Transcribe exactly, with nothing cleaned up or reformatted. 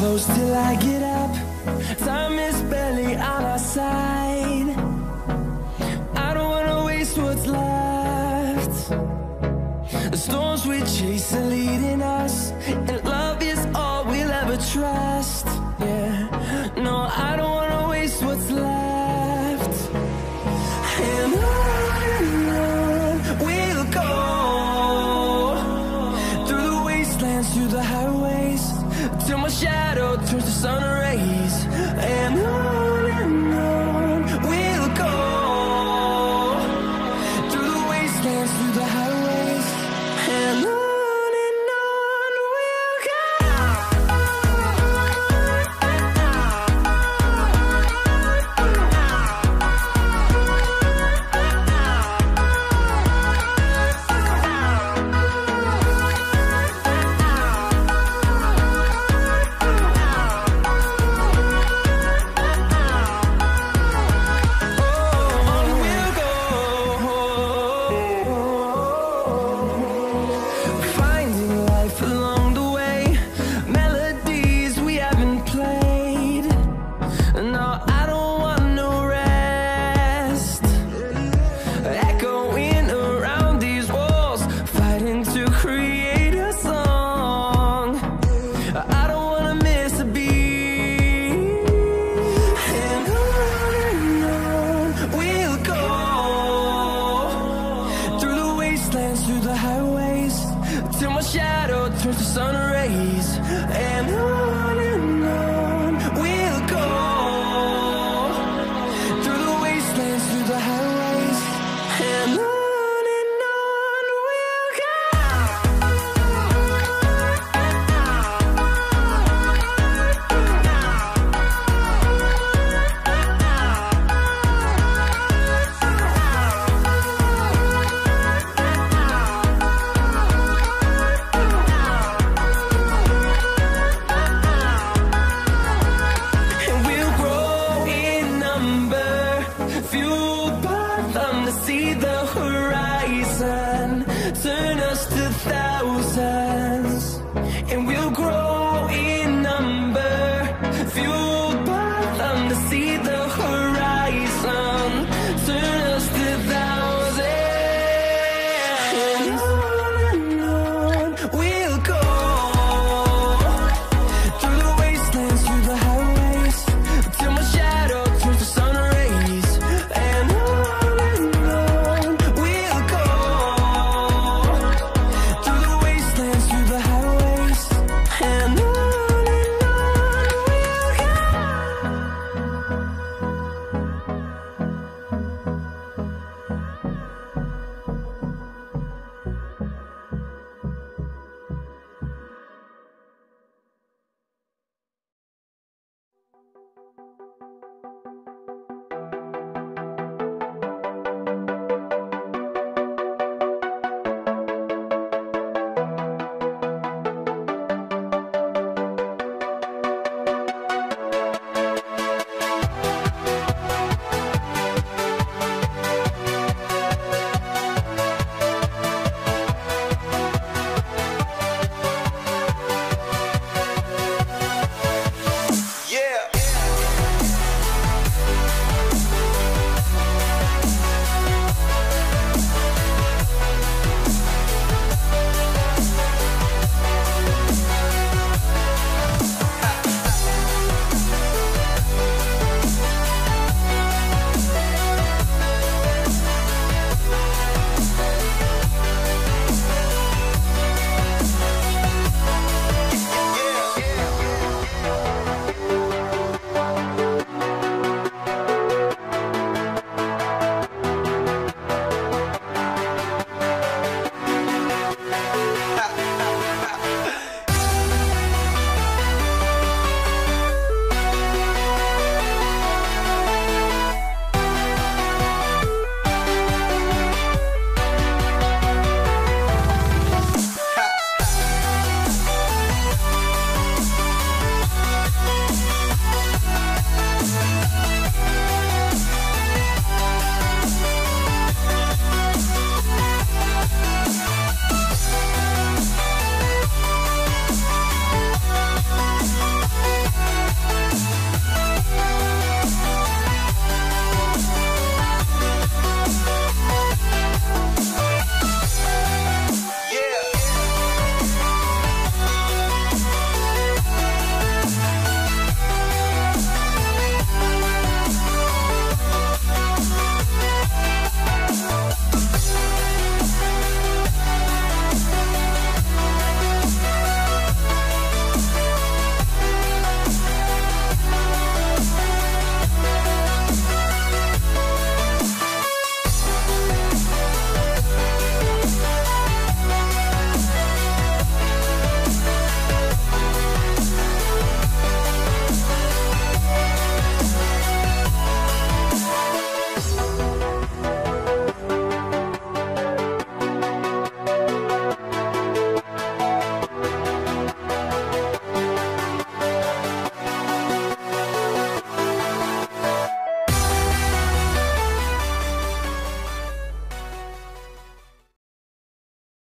close till I get up. Time is barely on our side. I don't wanna waste what's left. The storms we chase are leading us, and love is all we'll ever trust. Yeah, no, I don't wanna waste what's left. And on and on we'll go, through the wastelands, through the highways, till my shadow turns to sun rays. And on and on we'll go, through the wastelands, through the highways, and on. Through the highways, till my shadow turns to sun rays. And on and on we'll go, through the wastelands, through the highways, and on. Fueled by them to see the horizon, turn us